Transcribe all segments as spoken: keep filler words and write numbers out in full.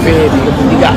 V tiga puluh tiga.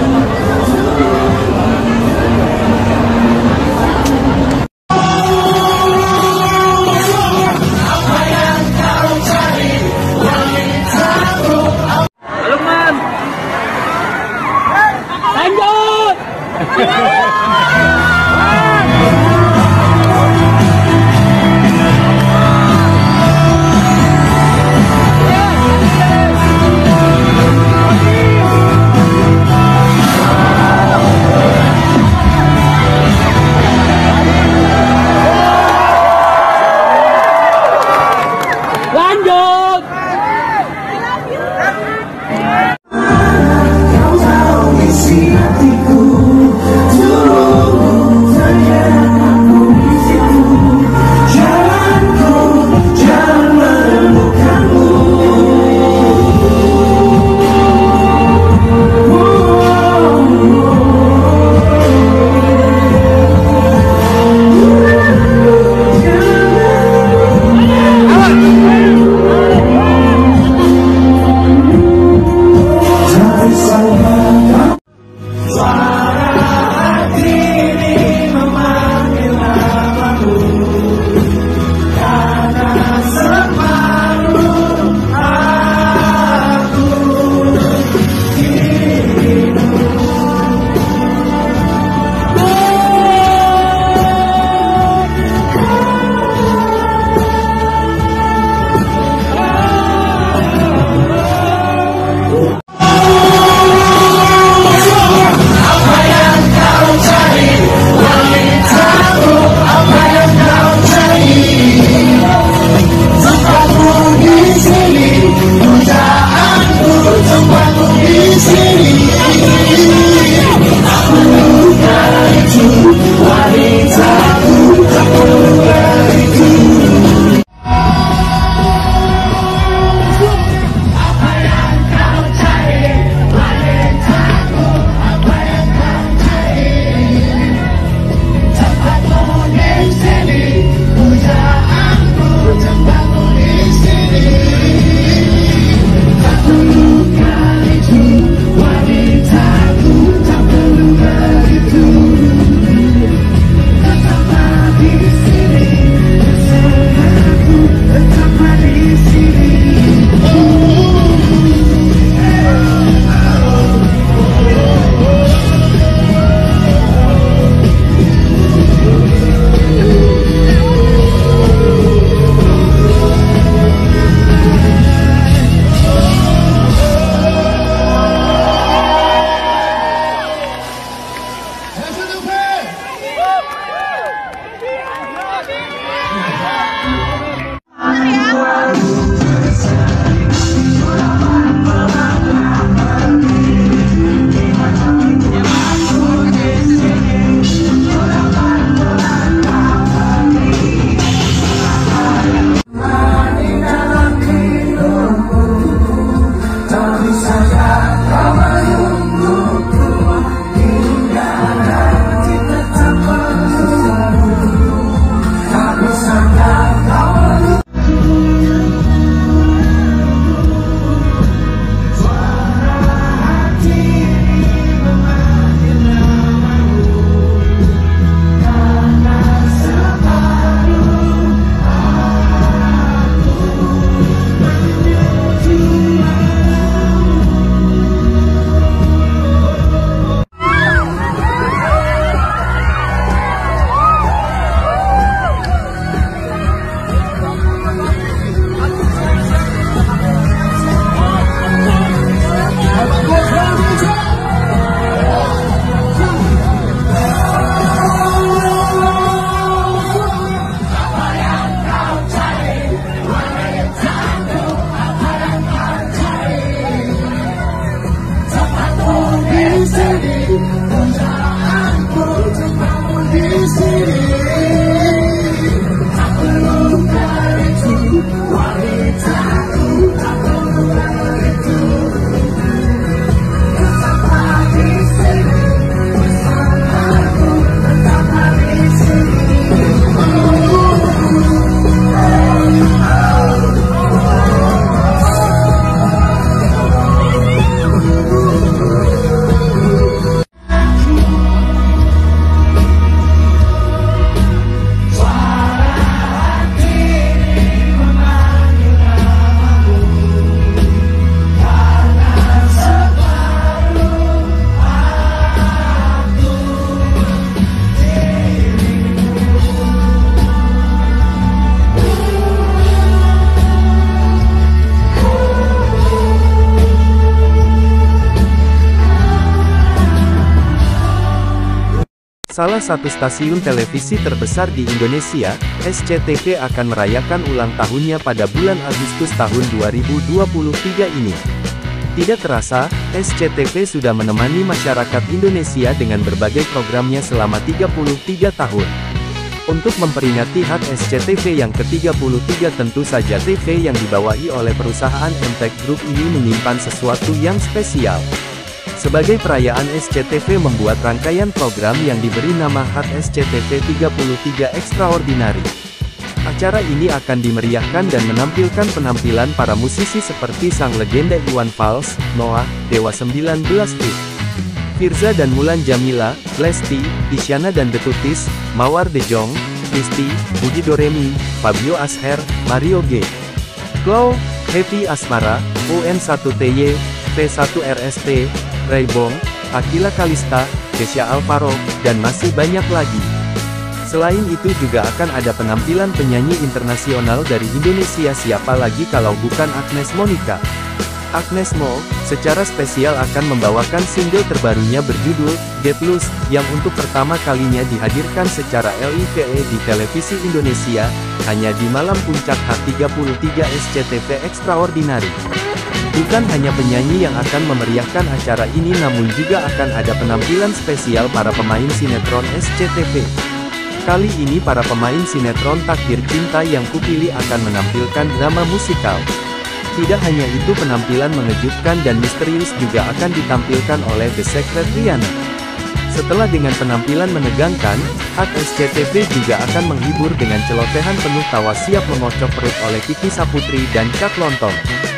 Salah satu stasiun televisi terbesar di Indonesia, S C T V akan merayakan ulang tahunnya pada bulan Agustus tahun dua ribu dua puluh tiga ini. Tidak terasa, S C T V sudah menemani masyarakat Indonesia dengan berbagai programnya selama tiga puluh tiga tahun. Untuk memperingati H A T S C T V yang ke tiga puluh tiga, tentu saja T V yang dibawahi oleh perusahaan Emtek Group ini menyimpan sesuatu yang spesial. Sebagai perayaan, S C T V membuat rangkaian program yang diberi nama H A T S C T V tiga puluh tiga Extraordinary. Acara ini akan dimeriahkan dan menampilkan penampilan para musisi seperti sang legenda Iwan Fals, Noah, Dewa sembilan belas Feet, Firza dan Mulan Jamila, Lesti, Isyana dan The Tutis, Mawar De Jong, Kristi, Budi Doremi, Fabio Asher, Mario G. Glow, Happy Asmara, U N satu T Y, V satu R S T, Raybong, Akila Kalista, Kesha Alvaro, dan masih banyak lagi. Selain itu juga akan ada penampilan penyanyi internasional dari Indonesia, siapa lagi kalau bukan Agnes Monica. Agnes Mo, secara spesial akan membawakan single terbarunya berjudul, Get Loose, yang untuk pertama kalinya dihadirkan secara live di televisi Indonesia, hanya di malam puncak H A T tiga puluh tiga S C T V Extraordinary. Bukan hanya penyanyi yang akan memeriahkan acara ini, namun juga akan ada penampilan spesial para pemain sinetron S C T V. Kali ini para pemain sinetron Takdir Cinta Yang Kupilih akan menampilkan drama musikal. Tidak hanya itu, penampilan mengejutkan dan misterius juga akan ditampilkan oleh The Secret Rihanna. Setelah dengan penampilan menegangkan, H A T S C T V juga akan menghibur dengan celotehan penuh tawa siap mengocok perut oleh Kiki Saputri dan Cak Lontong.